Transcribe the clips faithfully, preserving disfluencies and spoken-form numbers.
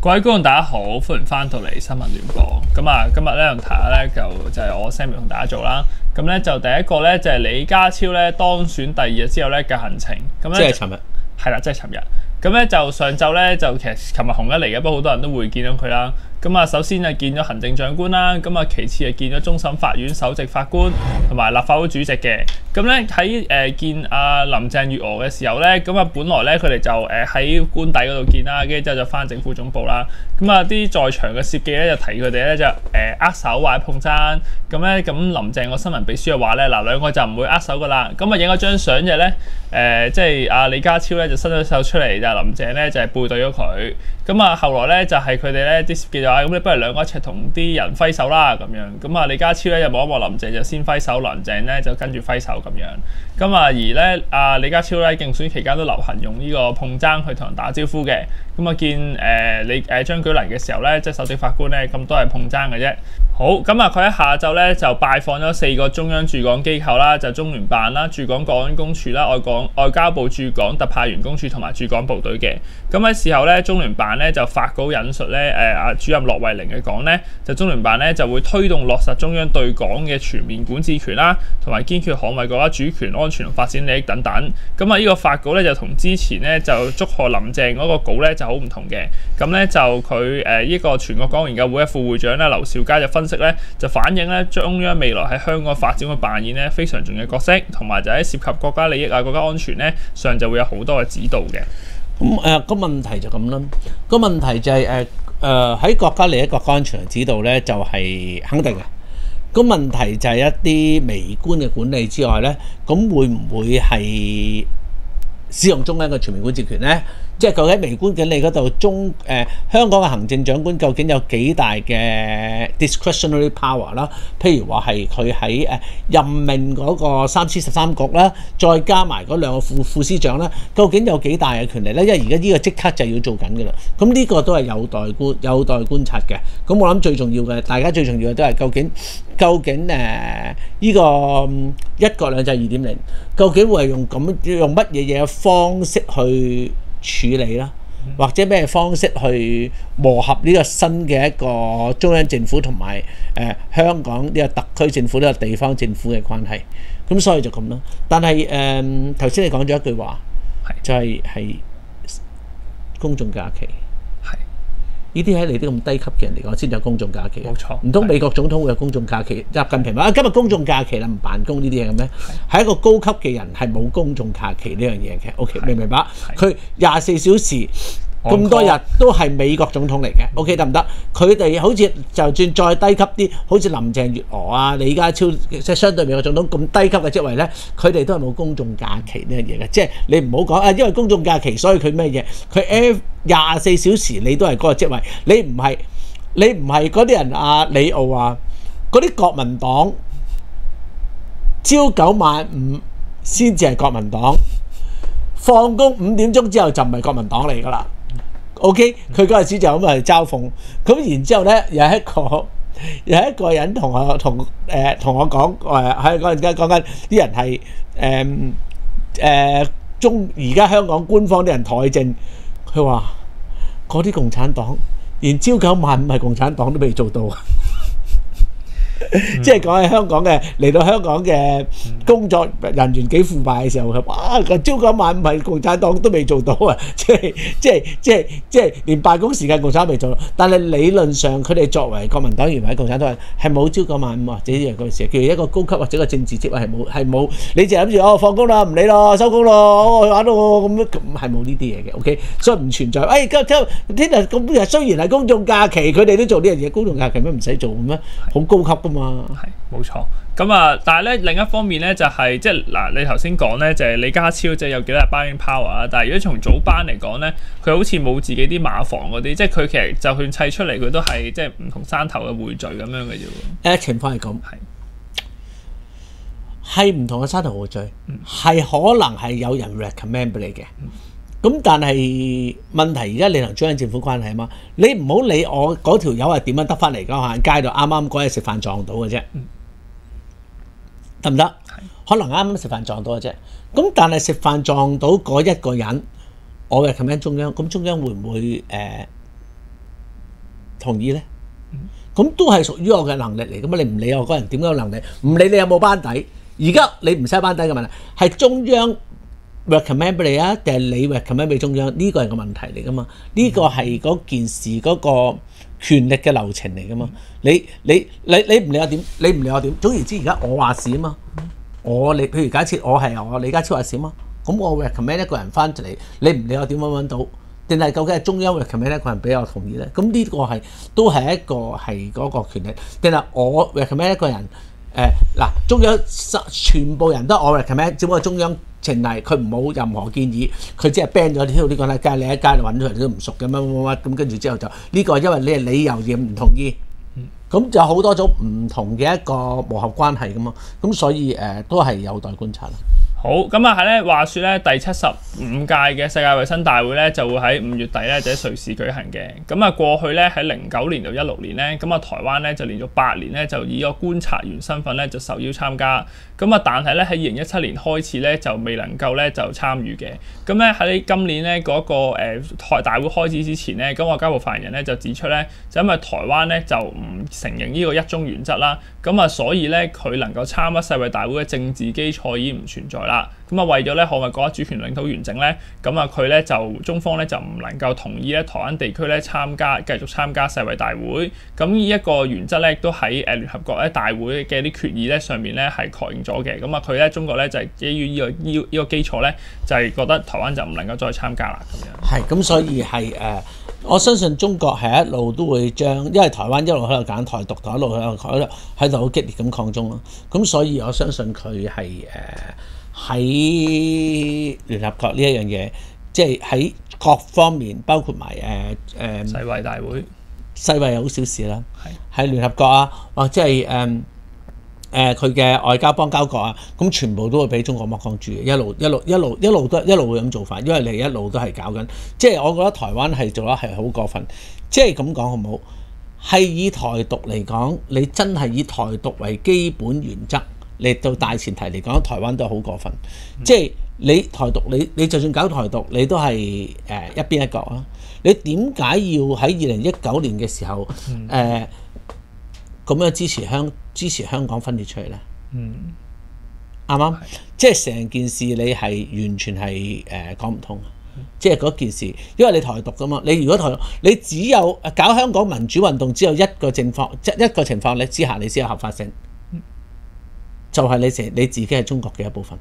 各位觀眾大家好，歡迎翻到嚟新聞聯播。咁啊，今日咧同大家咧就就係、是、我 Samuel 同大家做啦。咁咧就第一個咧就係、是、李家超咧當選第二日之後咧嘅行程。咁咧即係尋日。 係啦，即係尋日。咁咧就上晝咧就其實琴日紅一嚟嘅，不過好多人都會見到佢啦。咁啊，首先就見咗行政長官啦，咁啊，其次係見咗終審法院首席法官同埋立法會主席嘅。咁咧喺誒見阿林鄭月娥嘅時候咧，咁啊，本來咧佢哋就誒喺官邸嗰度見啦，跟住之後就翻政府總部啦。咁啊，啲在場嘅攝記咧就提佢哋咧就誒握手或者碰踭。咁咧咁林鄭個新聞秘書就話咧嗱，兩個就唔會握手噶啦。咁啊影咗張相嘅咧誒，即係阿李家超咧就伸咗手出嚟，就係林鄭咧就係背對咗佢。咁啊後來咧就係佢哋咧啲攝記就話咁你不如兩個一齊同啲人揮手啦咁樣。咁啊李家超咧就望一望林鄭就先揮手，林鄭咧就跟住揮手咁樣。咁啊而咧阿李家超咧競選期間都流行用呢個碰踭去同人打招呼嘅。咁啊見誒你誒張舉能嘅時候咧，即係首席法官咧咁都係碰踭嘅啫。好，咁啊佢喺下晝咧就拜訪咗四個中央駐港機構啦，就中聯辦啦、駐港國安公署啦、外港外交部駐港特派員公署同埋駐港部隊嘅。咁喺事後咧，中聯辦咧就發稿引述咧誒啊主任駱惠寧嘅講咧，就中聯辦咧就會推動落實中央對港嘅全面管治權啦，同埋堅決捍衛國家主權、安全同發展利益等等。咁啊呢個發稿咧就同之前咧就祝賀林鄭嗰個稿咧就好唔同嘅。咁咧就佢誒呢個全國港澳研究會嘅副會長咧劉兆佳就分析咧，就反映咧中央未來喺香港發展嘅扮演咧非常重要嘅角色，同埋就喺涉及國家利益啊、國家安全咧上就會有好多嘅指導嘅。 咁誒個問題就咁啦，個問題就係誒誒喺國家利益、國家安全嘅指導咧就係、是、肯定嘅。個問題就係一啲微觀嘅管理之外咧，咁會唔會係使用中央嘅全面管治權咧？即係究竟微觀管理嗰度中誒、呃、香港嘅行政長官究竟有幾大嘅 discretionary power 啦？譬如話係佢喺誒任命嗰個三司十三局啦，再加埋嗰兩個副副司長啦，究竟有幾大嘅權力咧？因為而家呢個即刻就要做緊㗎啦。咁呢個都係有待觀有待觀察嘅。咁我諗最重要嘅，大家最重要嘅都係究竟究竟誒呢、呃這個一國兩制二點零，究竟會係用咁用乜嘢嘢嘅方式去處理啦，或者咩方式去磨合呢個新嘅一個中央政府同埋誒香港呢個特區政府呢個地方政府嘅關係，咁所以就咁咯。但係誒頭先你講咗一句話，就係、是、係公眾假期。呢啲喺你啲咁低級嘅人嚟講，先有公眾假期。 冇錯， 唔通美國總統會有公眾假期？習近平話：今日公眾假期啦，唔辦公呢啲嘢嘅咩？係一個高級嘅人係冇公眾假期呢樣嘢嘅。OK， 明唔明白？佢廿四小時咁多日都係美國總統嚟嘅。OK， 得唔得？佢哋好似就算再低級啲，好似林鄭月娥啊、李家超，即係相對美國總統咁低級嘅職位咧，佢哋都係冇公眾假期呢樣嘢嘅。即係你唔好講啊，因為公眾假期所以佢咩嘢？佢 F 廿四小時你都係嗰個職位，你唔係你唔係嗰啲人啊，李傲啊，嗰啲國民黨朝九晚五先至係國民黨，放工五點鐘之後就唔係國民黨嚟㗎啦。OK， 佢嗰陣時就咁嚟嘲諷，咁然之後咧有一個有一個人同我同誒同我講誒喺嗰陣間講緊啲人係誒誒中而家香港官方啲人台政，佢話嗰啲共產黨連朝九晚五係共產黨都未做到。即係講喺香港嘅嚟到香港嘅工作人員幾腐敗嘅時候，哇！個朝九晚五係共產黨都未做到啊！即係即係即係即係連辦公時間共產黨未做到，但係理論上佢哋作為國民黨員或者共產黨人係冇朝九晚五或者呢樣嗰時，叫一個高級或者個政治職位係冇係冇，你就諗住哦放工啦唔理咯收工咯，我去玩到咁樣咁係冇呢啲嘢嘅 ，OK， 所以唔存在。誒今今聽日咁日雖然係公眾假期，佢哋都做呢樣嘢，公眾假期咩唔使做咩？好高級㗎嘛。 係冇錯，咁啊，但係咧另一方面咧就係、是、即係嗱，你頭先講咧就係、是、李家超即係有幾多日 buying power 啊？但係如果從早班嚟講咧，佢好似冇自己啲馬房嗰啲，即係佢其實就算砌出嚟，佢都係即係唔同山頭嘅匯聚咁樣嘅啫喎。 誒情況係咁，係係唔同嘅山頭匯聚，係、嗯、可能係有人 recommend 俾你嘅。咁但係問題而家你同中央政府關係啊嘛，你唔好理我嗰條友係點樣得翻嚟㗎，行街度啱啱嗰日食飯撞到嘅啫，得唔得？可能啱啱食飯撞到嘅啫。咁但係食飯撞到嗰一個人，我 recommend 中央，咁中央會唔會誒同意咧？咁都係屬於我嘅能力嚟噶嘛？你唔理我個人點樣有能力，唔理你有冇班底。而家你唔使班底嘅問題，係中央 recommend 俾你啊，定係你 recommend 俾中央？呢個係個問題嚟噶嘛？呢個係嗰件事嗰個權力嘅流程嚟噶嘛？你你你你唔理我點，你唔理我點。總言之，而家我話事啊嘛。我你譬如假設我係我李家超話事啊嘛，咁我 recommend 一個人翻嚟，你唔理我點揾揾到？定係究竟係中央 recommend 一個人俾我同意咧？咁呢個係都係一個係嗰個權力。定係我 recommend 一個人？誒、呃、嗱，中央全部人都我 recommend，只不過中央程例佢唔冇任何建議，佢只係 ban 咗呢度呢個咧，梗係你喺街度揾出嚟都唔熟嘅乜乜乜咁，跟住之後就呢、呢個因為你係理由而唔同意，咁就有好多種唔同嘅一個磨合關係噶嘛，咁所以誒、呃、都係有待觀察啦。 好，咁啊係咧，話說咧，第七十五屆嘅世界衛生大會咧就會喺五月底咧就喺瑞士舉行嘅。咁啊過去咧喺零九年到一六年咧，咁啊台灣咧就連續八年咧就以個觀察員身份咧就受邀參加。咁啊但係咧喺二零一七年開始咧就未能夠咧就參與嘅。咁咧喺今年咧嗰、那個誒台、呃、大會開始之前咧，咁外交部發言人咧就指出咧，就因為台灣咧就唔承認呢個一中原則啦，咁啊所以咧佢能夠參加世衛大會嘅政治基礎已經唔存在啦。咁啊，為咗咧捍衞國家主權領土完整咧，咁啊佢咧就中方咧就唔能夠同意咧台灣地區咧參加繼續參加世衛大會。咁呢一個原則咧，亦都喺誒聯合國咧大會嘅啲決議咧上面咧係確認咗嘅。咁啊佢咧中國咧就係基於呢個呢呢個基礎咧，就係覺得台灣就唔能夠再參加啦咁樣。 係咁，所以係誒、呃，我相信中國係一路都會將，因為台灣一路喺度揀台獨，台一路喺度喺度好激烈咁抗中咯。咁所以我相信佢係誒。喺聯合國呢一樣嘢，即係喺各方面，包括埋誒誒世衛大會， 世衛有好小事啦， 係喺聯合國啊，或者係誒誒佢嘅外交邦交國啊，咁全部都會俾中國剝光豬嘅，一路一路一路一路都一路會咁做法，因為你一路都係搞緊，即係我覺得台灣係做得係好過分，即係咁講好唔好？係以台獨嚟講，你真係以台獨為基本原則。嚟到大前提嚟講，台灣都係好過分，嗯、即係你台獨，你你就算搞台獨，你都係誒、呃、一邊一國啊！你點解要喺二零一九年嘅時候誒咁、嗯呃、樣支持香支持香港分裂出嚟咧？嗯，啱唔啱？即係成件事你係完全係誒講唔通，嗯、即係嗰件事，因為你台獨噶嘛，你如果台獨，你只有搞香港民主運動，只有一個情況，即一個情況你之下，你先有合法性。就係你成你自己係中國嘅一部分，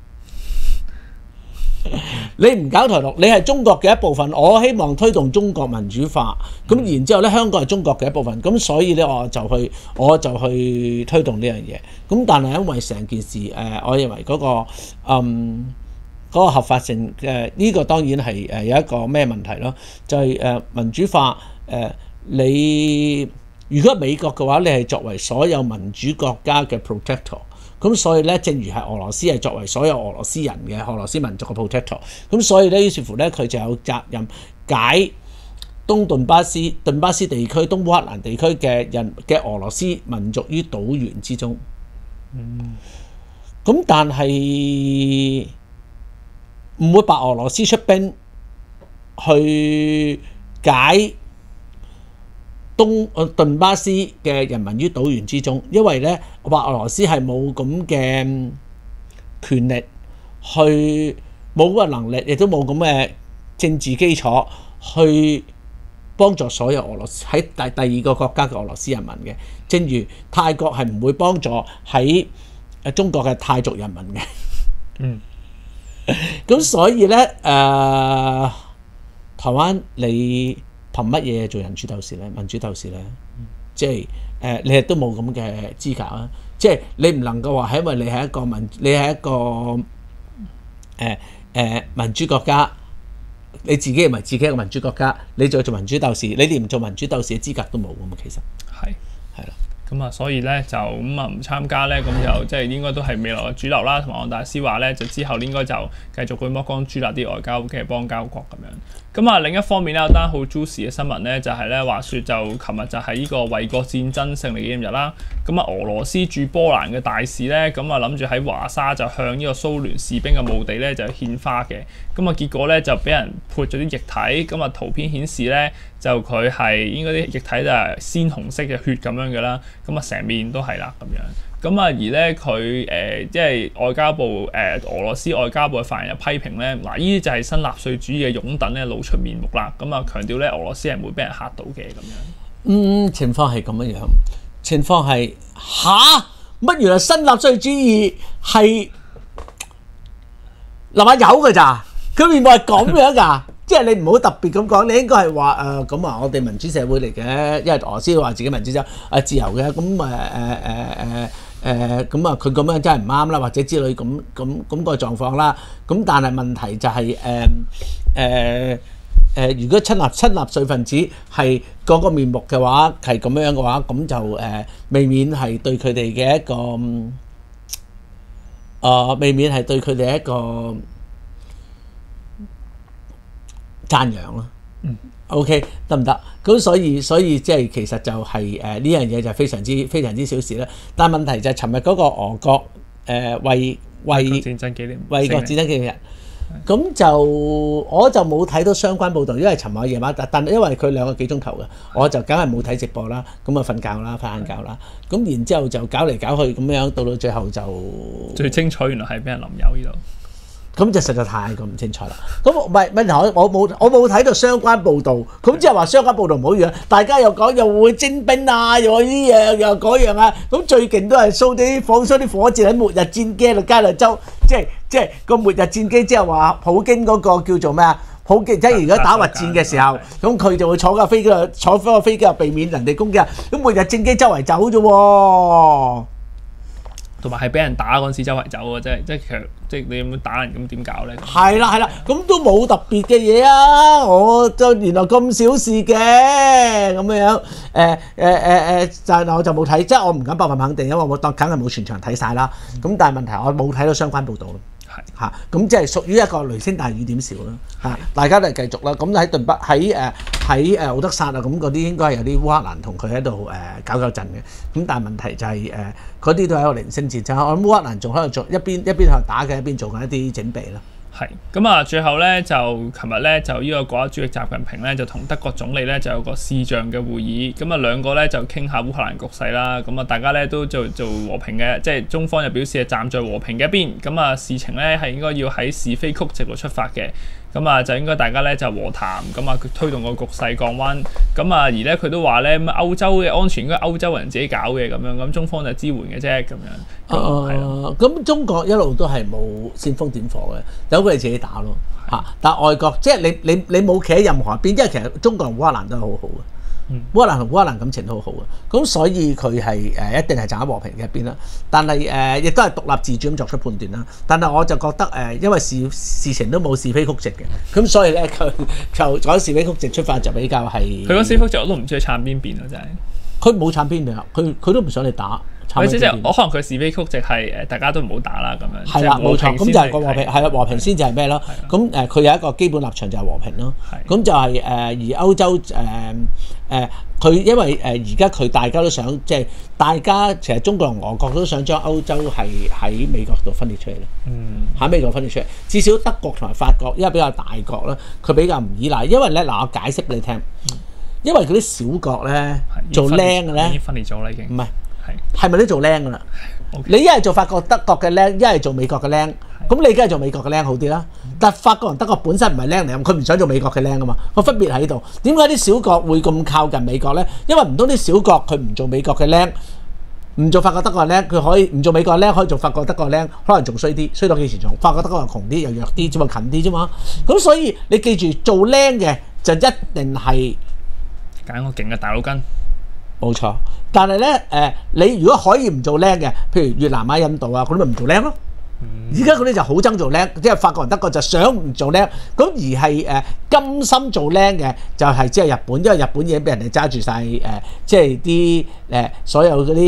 你唔搞台獨，你係中國嘅一部分。我希望推動中國民主化，咁然之後咧，香港係中國嘅一部分，咁所以咧我就去我就去推動呢樣嘢。咁但係因為成件事誒、呃，我認為嗰、嗰個嗯嗰、嗰個合法性嘅呢、呃呢個當然係誒有一個咩問題咯，就係、係、誒民主化誒、呃、你如果美國嘅話，你係作為所有民主國家嘅 protector。咁所以咧，正如係俄羅斯係作為所有俄羅斯人嘅俄羅斯民族嘅 protector， 咁所以咧，於是乎咧，佢就有責任解東頓巴斯、頓巴斯地區、東烏克蘭地區嘅人嘅俄羅斯民族於島原之中。嗯。咁但係唔會白俄羅斯出兵去解東頓巴斯嘅人民於島原之中，因為咧白俄羅斯係冇咁嘅權力，去冇嗰個能力，亦都冇咁嘅政治基礎去幫助所有俄羅斯喺第第二個國家嘅俄羅斯人民嘅。正如泰國係唔會幫助喺誒中國嘅泰族人民嘅。嗯。咁所以咧，誒、呃、台灣你憑乜嘢做人主鬥士咧？民主鬥士咧，嗯、即係誒、呃，你亦都冇咁嘅資格啊！即係你唔能夠話係因為你係一個民，你係一個誒誒、呃呃、民主國家，你自己認為自己係一個民主國家，你再做民主鬥士，你連唔做民主鬥士嘅資格都冇㗎嘛？其實係係啦。 咁啊，所以咧就咁啊唔參加咧，咁就即係應該都係未來嘅主流啦。同埋黃大師話咧，就之後應該就繼續去剝光豬啦啲外交嘅邦交國咁樣。 咁啊另一方面咧有單好 juicy 嘅新聞咧，就係咧話説就琴日就係呢個衛國戰爭勝利紀念日啦。咁啊俄羅斯駐波蘭嘅大使咧，咁啊諗住喺華沙就向呢個蘇聯士兵嘅墓地咧就獻花嘅。咁啊結果咧就俾人潑咗啲液體，咁啊圖片顯示咧就佢係應該啲液體就係鮮紅色嘅血咁樣嘅啦。咁啊成面都係啦咁樣。咁啊，而咧佢誒即係外交部誒、呃、俄羅斯外交部嘅發言人批評咧，嗱呢啲就係新納粹主義嘅擁躉咧露出面目啦。咁啊強調咧俄羅斯係唔會俾人嚇到嘅咁樣。 嗯，情況係咁樣樣，情況係吓乜原來新納粹主義係立下有㗎咋？佢面目係咁樣㗎？即係你唔好特別咁講，你應該係話誒咁啊，我哋民主社會嚟嘅，因為俄羅斯話自己民主就係自由嘅，咁誒誒誒誒誒咁啊，佢咁樣真係唔啱啦，或者之類咁咁咁個狀況啦。咁但係問題就係誒誒誒，如果親納親納粹分子係嗰個面目嘅話，係咁樣嘅話，咁就誒、呃、未免係對佢哋嘅一個誒、呃，未免係對佢哋一個讚揚咯，嗯 ，OK 得唔得？咁所以所以即係其實就係誒呢樣嘢就非常之非常之小事啦。但係問題就係尋日嗰個俄國誒為為戰爭紀念為國戰爭紀念日，咁就我就冇睇到相關報導，因為尋日夜晚，但因為佢兩個幾鐘頭嘅，我就梗係冇睇直播啦，咁啊瞓覺啦，瞓晏覺啦，咁然之後就搞嚟搞去咁樣，到到最後就最精彩，原來係俾人淋油呢度。 咁就實在太過唔清楚啦。咁唔係問題，我我冇我冇睇到相關報導。咁即係話相關報導唔好樣，大家又講又會徵兵啊，又話呢樣又嗰樣啊。咁最勁都係 show 啲放 show 啲火箭喺末日戰機喺度加勒州，即係即係個末日戰機，即係話普京嗰個叫做咩啊？普京即係如果打核戰嘅時候，咁佢就會坐架飛機度，坐翻個飛機度避免人哋攻擊。咁末日戰機周圍走啫喎。 同埋係俾人打嗰陣時周圍走啊！即係即係其實即係你有冇打人咁點搞咧？ 係啦係啦，咁都冇特別嘅嘢啊！我就原來咁小事嘅咁樣樣，誒誒誒誒，但係我就冇睇，即係我唔敢百分肯定，因為我當梗係冇全場睇晒啦。咁但係問題我冇睇到相關報導咯。係嚇，咁即係屬於一個雷聲大雨點小啦嚇，大家都係繼續啦。咁喺頓北喺誒喺誒敖德薩啊，咁嗰啲應該係有啲烏克蘭同佢喺度誒搞搞震嘅。咁但係問題就係誒嗰啲都係一個零星戰爭。我諗烏克蘭仲喺度做一邊一邊喺度打嘅，一邊做緊一啲準備啦。係咁啊！最後咧就琴日咧就呢個國家主席習近平咧就同德國總理咧就有個視像嘅會議，咁啊兩個咧就傾下烏克蘭局勢啦。咁啊大家咧都做做和平嘅，即係中方就表示係站在和平嘅一邊。咁啊事情咧係應該要喺是非曲直度出發嘅。咁啊就應該大家咧就和談，咁啊推動個局勢降溫。咁啊而咧佢都話咧咁歐洲嘅安全應該歐洲人自己搞嘅咁樣，咁中方就支援嘅啫咁樣。 誒咁中國一路都係冇煽風點火嘅，由佢哋自己打咯嚇。但係外國即係你你你冇企喺任何一邊，因為其實中國同烏克蘭都係好好嘅。烏克蘭同烏克蘭感情都好好嘅，咁所以佢係誒一定係站喺和平嘅一邊啦。但係誒亦都係獨立自主咁作出判斷啦。但係我就覺得誒、呃，因為事事情都冇是非曲直嘅，咁所以咧佢就講是非曲直出發就比較係。佢講是非曲直我都唔知佢撐邊邊啊！真係佢冇撐邊邊啊！佢佢都唔想你打。 即即我可能佢是非曲直係誒，大家都唔好打啦咁樣。 係啦，冇錯，咁就係個和平係啦，和平先就係咩咯？咁誒，佢有一個基本立場就係和平咯。咁就係誒，而歐洲誒誒，佢、呃、因為誒而家佢大家都想即係大家其實中國同俄國都想將歐洲係喺美國度分裂出嚟咯。嗯，喺美國分裂出嚟，至少德國同埋法國因為比較大國啦，佢比較唔依賴。因為咧嗱，我解釋俾你聽，嗯、因為嗰啲小國咧做僆嘅咧， 已經分裂咗啦，已經唔係。 係咪都做僆噶啦？ Okay. 你一係做法國、德國嘅僆，一係做美國嘅僆。咁你梗係做美國嘅僆好啲啦。但法國同德國本身唔係僆嚟，佢唔想做美國嘅僆噶嘛。個分別喺度。點解啲小國會咁靠近美國咧？因為唔通啲小國佢唔做美國嘅僆，唔做法國、德國嘅僆，佢可以唔做美國嘅僆，可以做法國、德國嘅僆，可能仲衰啲，衰到幾時仲？法國、德國又窮啲，又弱啲，只不過近啲啫嘛。咁所以你記住，做僆嘅就一定係揀個勁嘅大佬根。 冇錯，但係咧誒，你如果可以唔做僆嘅，譬如越南啊、印度啊，佢哋咪唔做僆咯。而家嗰啲就好憎做僆，即係法國人、德國就想唔做僆，咁而係誒甘心做僆嘅就係即係日本，因為日本已經俾人哋揸住晒誒，即係啲誒所有嗰啲誒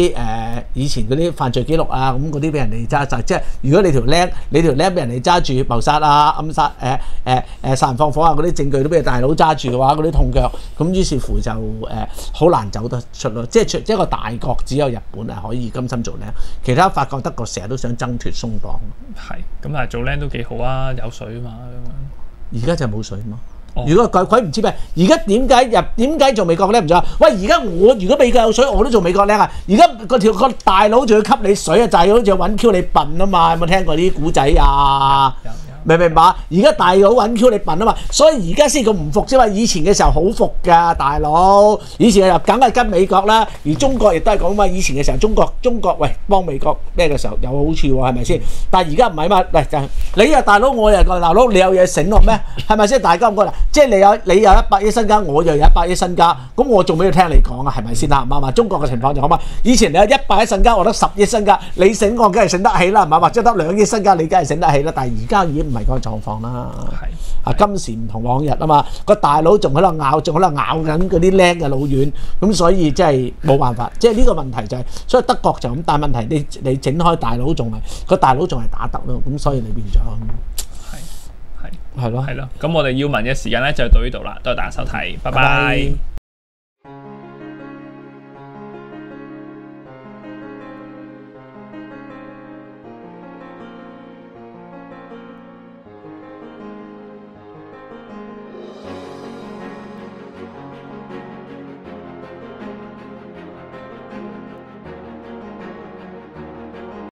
以前嗰啲犯罪記錄啊，咁嗰啲俾人哋揸晒。即係如果你條僆你條僆俾人哋揸住謀殺啊、暗殺誒誒誒殺人放火啊嗰啲證據都俾大佬揸住嘅話，嗰啲痛腳，咁於是乎就誒好、呃、難走得出咯。即係即係一個大國，只有日本係可以甘心做僆，其他法國德國成日都想掙脱鬆綁。 係咁，但係做僆都幾好啊，有水啊嘛咁樣。而家就冇水嘛。哦、如果鬼鬼唔知咩，而家點解入點解做美國僆唔做啊？喂，而家我如果美國有水，我都做美國僆啊！而家個條個大佬仲要吸你水啊，就係好似揾 Q 你笨啊嘛！有冇聽過呢啲古仔啊？有有有明唔明白？而家大佬揾 Q 你笨啊嘛，所以而家先咁唔服啫嘛。以前嘅時候好服㗎，大佬。以前又梗係跟美國啦，而中國亦都係講嘛。以前嘅時候，中國中國喂幫美國咩嘅時候有好處喎，係咪先？但係而家唔係嘛，喂就係你又大佬，我又個大佬，你有嘢醒我咩？係咪先？大家唔覺得？即係你有你有一百億身家，我又有一百億身家，咁我做咩要聽你講啊？係咪先啱唔啱啊？中國嘅情況就咁嘛。以前你有一百億身家，我得十億身家，你醒我梗係醒得起啦，係嘛？或者得兩億身家，你梗係醒得起啦。但係而家已經唔係嗰個狀況啦。係啊，今時唔同往日啊嘛，個大佬仲喺度咬，仲喺度咬緊嗰啲僆嘅老軟，咁所以即係冇辦法。即係呢個問題就係、是，所以德國就咁，但係問題你你整開大佬仲係個大佬仲係打得咯，咁所以你變咗係係係咯係咯。咁我哋要問嘅時間咧就到呢度啦，多謝大家收睇，拜拜。拜拜。